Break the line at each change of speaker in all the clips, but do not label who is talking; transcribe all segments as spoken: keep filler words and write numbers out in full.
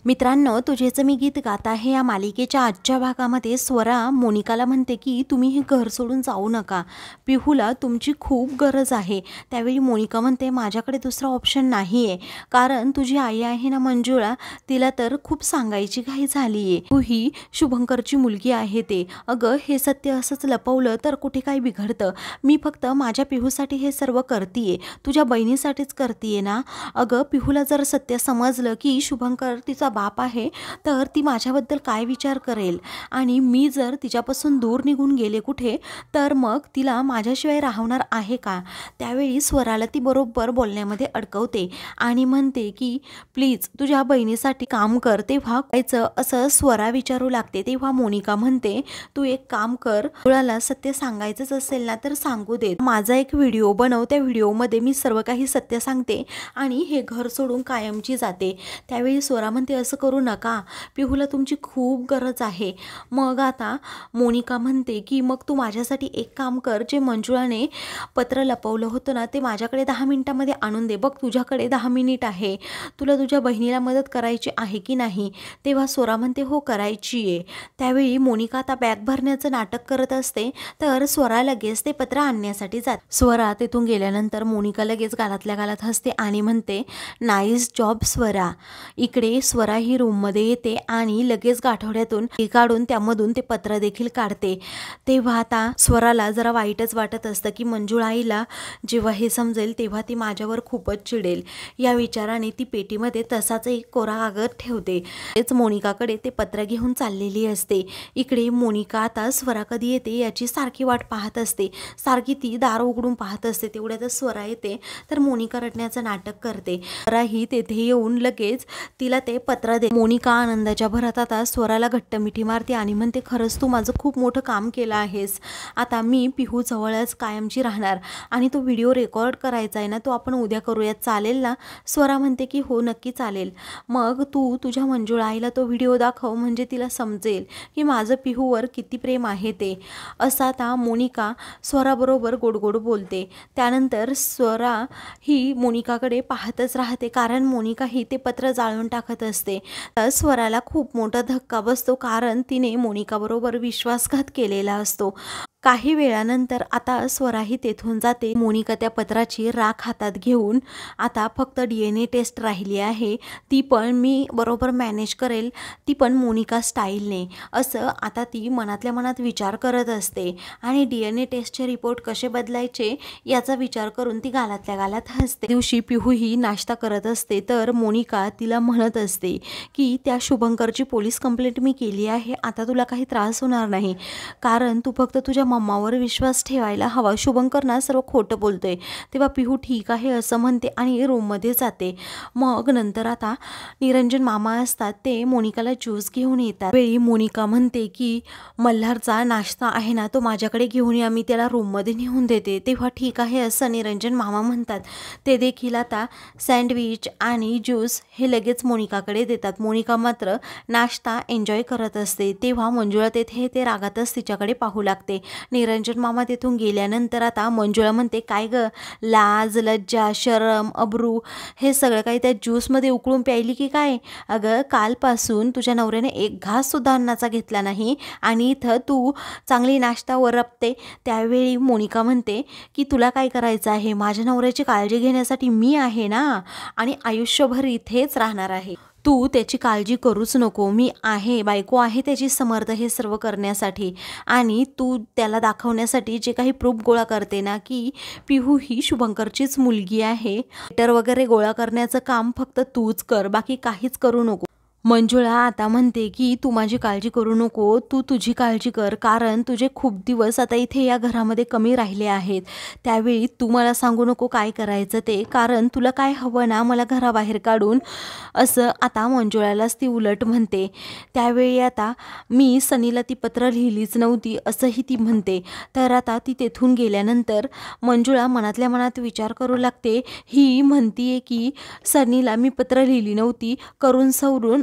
मित्रांनो, तुझेचं मी गीत गात आहे या मालिकेच्या आजच्या भागामध्ये स्वरा मोनिकाला म्हणते की तुम्ही हे घर सोडून जाऊ नका, पिहूला तुमची खूप गरज आहे। त्यावेळी मोनिका म्हणते माझ्याकडे दुसरा ऑप्शन नाही आहे, कारण तुझी आई आहे ना मंजुळा, तिला तर खूप सांगायची घाई झाली आहे, तू ही शुभंकरची मुलगी आहे ते। अगं हे सत्य असंच लपवलं तर कुठे काय बिघडतं, मी फक्त माझ्या पिहूसाठी हे सर्व करतीये, तुझ्या बहिणीसाठीच करतीये ना। अगं पिहूला जर सत्य समजलं की शुभंकर तिचा बाप आहे तर ती माझ्याबद्दल काय विचार करेल, आणि मी जर तिच्यापासून दूर निघून गेले कुठे तर मग तिला माझ्याशिवाय राहणार आहे का। त्यावेळी स्वराला ती बरोबर बोलण्यामध्ये अडकवते आणि म्हणते की प्लीज तुझ्या बहिणीसाठी काम कर, तेव्हा कायचं असं स्वरा विचारू लागते। तेव्हा मोनिका म्हणते तू एक काम कर, तुला सत्य सांगायचंच असेल ना तर सांगू दे, माझा एक व्हिडिओ बनव, त्या व्हिडिओमध्ये मी सर्व काही सत्य सांगते आणि हे घर सोडून कायमची जाते। त्यावेळी स्वरा म्हणते असं करू नका, पिहूला तुमची खूप गरज आहे। मग आता मोनिका म्हणते की मग तू माझ्यासाठी एक काम कर, जे मंजुळाने पत्र लपवलं होतं ना ते माझ्याकडे दहा मिनिटांमध्ये आणून दे, बघ तुझ्याकडे दहा मिनिट आहे, तुला तुझ्या बहिणीला मदत करायची आहे की नाही। तेव्हा स्वरा म्हणते हो करायची आहे। त्यावेळी मोनिका आता बॅग भरण्याचं नाटक करत असते तर स्वरा लगेच ते पत्र आणण्यासाठी जात। स्वरा तिथून गेल्यानंतर मोनिका लगेच गालातल्या गालात हसते आणि म्हणते नाईस जॉब स्वरा। इकडे स्वरा ही रूममध्ये येते आणि लगेच गाठोड्यातून काढून त्यामधून ते पत्र देखील काढते। तेव्हा आता स्वराला जरा वाईटच वाटत असतं की मंजुळा आईला जेव्हा हे समजेल तेव्हा ती माझ्यावर खूपच चिडेल, या विचाराने ती पेटीमध्ये तसाच एक कोरा कागद ठेवते। तेच मोनिकाकडे ते पत्र घेऊन चाललेली असते। इकडे मोनिका आता स्वरा कधी येते याची सारखी वाट पाहत असते, सारखी ती दार उघडून पाहत असते। तेवढ्यातच स्वरा येते तर मोनिका रडण्याचं नाटक करते। स्वराही तेथे येऊन लगेच तिला ते पत्र दे। मोनिका आनंदाच्या भरात आता स्वराला घट्ट मिठी मारते आणि म्हणते खरंच तू माझं खूप मोठं काम केलं आहेस, आता मी पिहू जवळच कायमची राहणार आणि तो व्हिडिओ रेकॉर्ड करायचा आहे ना तो आपण उद्या करूयात, चालेल ना। स्वरा म्हणते की हो नक्की चालेल, मग तू तुझ्या मंजुळा आईला तो व्हिडिओ दाखव, म्हणजे तिला समजेल की माझं पिहूवर किती प्रेम आहे ते। असं आता मोनिका स्वराबरोबर गोड गोड बोलते। त्यानंतर स्वरा ही मोनिकाकडे पाहतच राहते, कारण मोनिका ही ते पत्र जाळून टाकत असते। तर स्वराला खूप मोठा धक्का बसतो, कारण तिने मोनिकाबरोबर विश्वासघात केलेला असतो। काही वेळानंतर आता स्वराही तेथून जाते। मोनिका त्या पत्राची राख हातात घेऊन आता फक्त डी एन ए टेस्ट राहिली आहे, ती पण मी बरोबर मॅनेज करेल, ती पण मोनिका स्टाईलने, असं आता ती मनातल्या मनात विचार करत असते। आणि डी एन ए टेस्टचे रिपोर्ट कसे बदलायचे याचा विचार करून ती गालातल्या गालात हसते। दिवशी पिहू ही नाश्ता करत असते तर मोनिका तिला म्हणत असते की त्या शुभंकरची पोलीस कंप्लेंट मी केली आहे, आता तुला काही त्रास होणार नाही, कारण तू फक्त तुझ्या मम्मावर विश्वास ठेवायला हवा, शुभंकर ना सर्व खोटं बोलतोय। तेव्हा पिहू ठीक आहे असं म्हणते आणि रूममध्ये जाते। मग नंतर आता निरंजन मामा असतात, ते मोनिकाला ज्यूस घेऊन येतात। वेळी मोनिका म्हणते की मल्हारचा नाश्ता आहे ना तो माझ्याकडे घेऊन या, मी त्याला रूममध्ये नेऊन देते। तेव्हा ठीक आहे असं निरंजन मामा म्हणतात। ते देखील आता सँडविच आणि ज्यूस हे लगेच मोनिकाकडे देतात। मोनिका मात्र नाश्ता एन्जॉय करत असते। तेव्हा मंजुळा तेथे ते रागातच तिच्याकडे पाहू लागते। निरंजन मामा तिथून गेल्यानंतर आता मंजुळा म्हणते काय ग, लाज लज्जा शरम अब्रू हे सगळं काही त्या ज्यूसमध्ये उकळून प्यायली की काय। अगं कालपासून तुझ्या नवऱ्याने एक घास सुद्धा अन्नाचा घेतला नाही आणि इथं तू चांगली नाश्ता वरपते। त्यावेळी मोनिका म्हणते की तुला काय करायचं आहे, माझ्या नवऱ्याची काळजी घेण्यासाठी मी आहे ना, आणि आयुष्यभर इथेच राहणार आहे, तू त्याची काळजी करूच नको, मी आहे, बायको आहे त्याची समर्थ हे सर्व करण्यासाठी। आणि तू त्याला दाखवण्यासाठी जे काही प्रूफ गोळा करते ना की पिहू ही शुभंकरचीच मुलगी आहे, लेटर वगैरे गोळा करण्याचं काम फक्त तूच कर, बाकी काहीच करू नको। मंजुळा आता म्हणते की तू माझी काळजी करू नको, तू तुझी काळजी कर, कारण तुझे खूप दिवस आता इथे या घरामध्ये कमी राहिले आहेत। त्यावेळी तू मला सांगू नको काय करायचं ते, कारण तुला काय हवं ना मला घराबाहेर काढून, असं आता मंजुळालाच ती उलट म्हणते। त्यावेळी आता मी सनीला ती पत्र लिहिलीच नव्हती असंही ती म्हणते। तर आता ती तेथून गेल्यानंतर मंजुळा मनातल्या मनात विचार करू लागते, ही म्हणतीये की सनीला मी पत्र लिहिली नव्हती, करून सवरून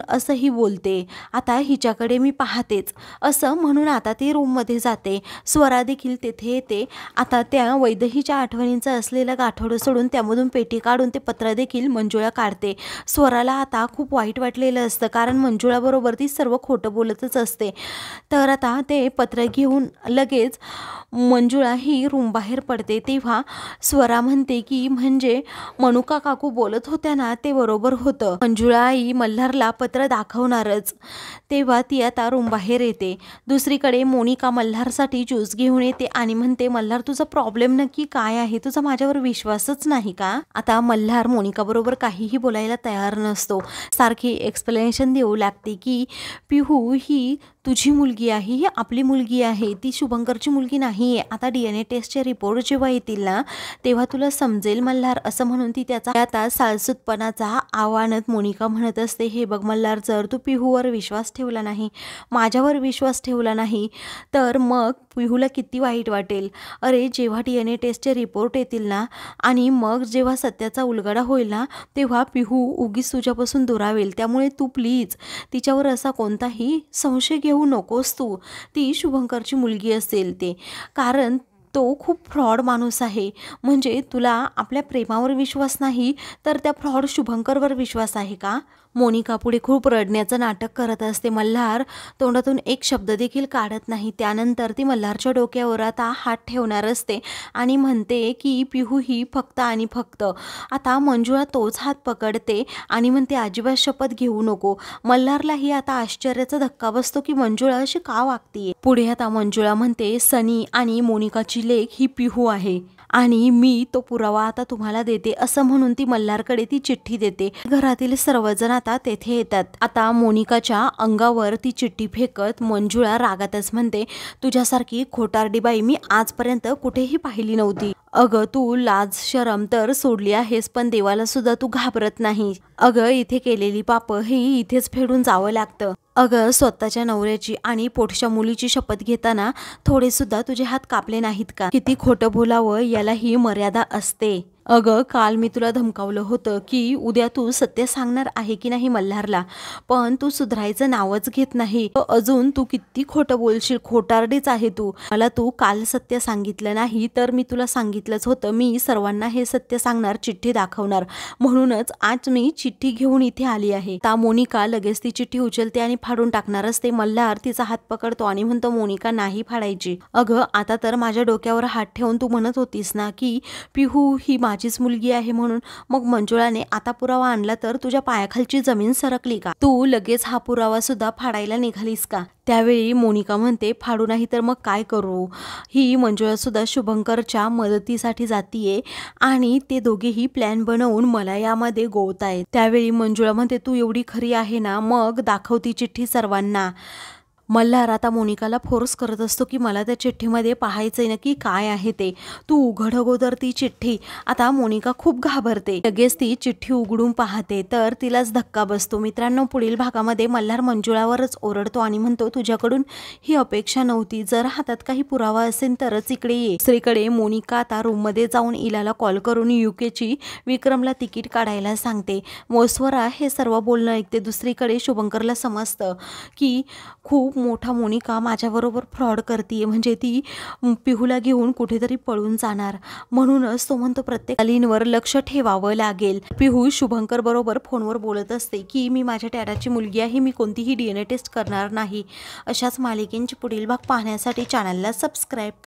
असंही बोलते. आता हिच्याकडे मी पाहतेच असं म्हणून आता ती रूममध्ये जाते. स्वरा देखील तेथे येते. आता त्या वैदेहीच्या आठवणींचं असलेलं गाठोडं सोडून त्यामधून पेटी काढून ते पत्र देखील मंजुळा काढते. स्वराला आता खूप वाईट वाटलेलं असतं, कारण मंजुळाबरोबर ती सर्व खोटं बोलतच असते. तर आता ते पत्र घेऊन लगेच मंजुळा ही रूम बाहेर पडते. तेव्हा स्वरा म्हणते की म्हणजे मनुका काकू बोलत होत्या ना ते बरोबर होतं, मंजुळा आई मल्हारला पत्र दाखवणारच. तेव्हा ती आता रूम बाहेर येते. दुसरीकडे मोनिका मल्हारसाठी ज्यूस घेऊन येते आणि म्हणते, मल्हार तुझा प्रॉब्लेम नक्की काय आहे? तुझा माझ्यावर विश्वासच नाही का? आता मल्हार मोनिका बरोबर काहीही बोलायला तयार नसतो. सारखी एक्सप्लेनेशन देऊ लागते की पिहू ही तुझी मुलगी आहे, ही आपली मुलगी आहे, ती शुभंकरची मुलगी नाही आहे. आता डी एन ए टेस्टचे रिपोर्ट जेव्हा येतील ना तेव्हा तुला समजेल मल्हार, असं म्हणून ती त्याचा आता सालसूतपणाचा आव्हानात मोनिका म्हणत असते, हे बघ मल्हार, जर तू पिहूवर विश्वास ठेवला नाही, माझ्यावर विश्वास ठेवला नाही तर मग पिहूला किती वाईट वाटेल. अरे जेव्हा डी एन ए टेस्टचे रिपोर्ट येतील ना आणि मग जेव्हा सत्याचा उलगडा होईल ना तेव्हा पिहू उगीच तुझ्यापासून दुरावेल. त्यामुळे तू प्लीज तिच्यावर असा कोणताही संशय घेऊ नकोस. तू ती शुभंकरची मुलगी असेल ते, कारण तो खूप फ्रॉड माणूस आहे. म्हणजे तुला आपल्या प्रेमावर विश्वास नाही तर त्या फ्रॉड शुभंकरवर विश्वास आहे का? मोनिका पुढे खूप रडण्याचं नाटक करत असते. मल्हार तोंडातून एक शब्द देखील काढत नाही. त्यानंतर ती मल्हारच्या डोक्यावर आता हात ठेवणार असते आणि म्हणते की पिहू ही फक्त आणि फक्त. आता मंजुळा तोच हात पकडते आणि म्हणते, अजिबात शपथ घेऊ नको. मल्हारलाही आता आश्चर्याचा धक्का बसतो की मंजुळा अशी का वागतीये. पुढे आता मंजुळा म्हणते, सनी आणि मोनिकाची लेक ही पिहू आहे आणि मी तो पुरावा आता तुम्हाला देते, असं म्हणून ती मल्हारकडे ती चिठ्ठी देते. घरातील सर्वजण आता तेथे येतात. आता मोनिकाच्या अंगावर ती चिठ्ठी फेकत मंजुळा रागातच म्हणते, तुझ्यासारखी खोटारडी बाई मी आजपर्यंत कुठेही पाहिली नव्हती. अगं तू लाज शरम तर सोडली आहेस, पण देवाला सुद्धा तू घाबरत नाही. अगं इथे केलेली पापं ही इथेच फेडून जावं लागतं. अगं स्वतःच्या नवऱ्याची आणि पोटच्या मुलीची शपथ घेताना थोडे सुद्धा तुझे हात कापले नाहीत का? किती खोटं बोलावं याला ही मर्यादा असते. अगं काल मी तुला धमकावलं होतं की उद्या तू सत्य सांगणार आहे की नाही मल्हारला, पण तू सुधारायचं नावच घेत नाही. अजून तू किती खोटं बोलशील, खोटारडीच आहे तू. मला तू काल सत्य सांगितलं नाही तर मी तुला सांगितलंच होतं मी सर्वांना हे सत्य सांगणार, चिठ्ठी दाखवणार, म्हणूनच आज मी चिठ्ठी घेऊन इथे आली आहे. ता मोनिका लगेच ती चिठ्ठी उचलते आणि फाडून टाकणार असते. मल्हार तिचा हात पकडतो आणि म्हणतो, मोनिका नाही फाडायची. अगं आता तर माझ्या डोक्यावर हात ठेवून तू म्हणत होतीस ना की पिहू ही माझीच मुलगी आहे म्हणून, मग मंजुळाने आता पुरावा आणला तर तुझ्या पायाखालची जमीन सरकली का? तू लगेच हा पुरावा सुद्धा फाडायला निघालीस का? त्यावेळी मोनिका म्हणते, फाडू नाही तर मग काय करू? ही मंजुळा सुद्धा शुभंकरच्या मदतीसाठी जातीये आणि ते दोघेही प्लॅन बनवून मला यामध्ये गोवतायत. त्यावेळी मंजुळा म्हणते, तू एवढी खरी आहे ना, मग दाखवती चिठ्ठी सर्वांना. मल्हार आता मोनिकाला फोर्स करत असतो की मला त्या चिठ्ठीमध्ये पाहायचंय नक्की काय आहे ते. तू उघड अगोदर ती चिठ्ठी. आता मोनिका खूप घाबरते. लगेच ती चिठ्ठी उघडून पाहते तर तिलाच धक्का बसतो. मित्रांनो, पुढील भागामध्ये मल्हार मंजुळावरच ओरडतो आणि म्हणतो, तुझ्याकडून ही अपेक्षा नव्हती. जर हातात काही पुरावा असेल तरच इकडे ये. दुसरीकडे मोनिका आता रूममध्ये जाऊन इलाला कॉल करून युकेची विक्रमला तिकीट काढायला सांगते. मोस्वरा हे सर्व बोलणं ऐकते. दुसरीकडे शुभंकरला समजतं की खूप मोठा मोनिका माझ्याबरोबर फ्रॉड करते, म्हणजे ती पिहूला घेऊन कुठेतरी पळून जाणार. म्हणूनच तो म्हणतो प्रत्येक चालींवर लक्ष ठेवावं लागेल. पिहू शुभंकर बरोबर फोनवर बोलत असते की मी माझ्या डॅडाची मुलगी आहे, मी कोणतीही डी एन ए टेस्ट करणार नाही. अशाच मालिकेंची पुढील भाग पाहण्यासाठी चॅनलला सबस्क्राईब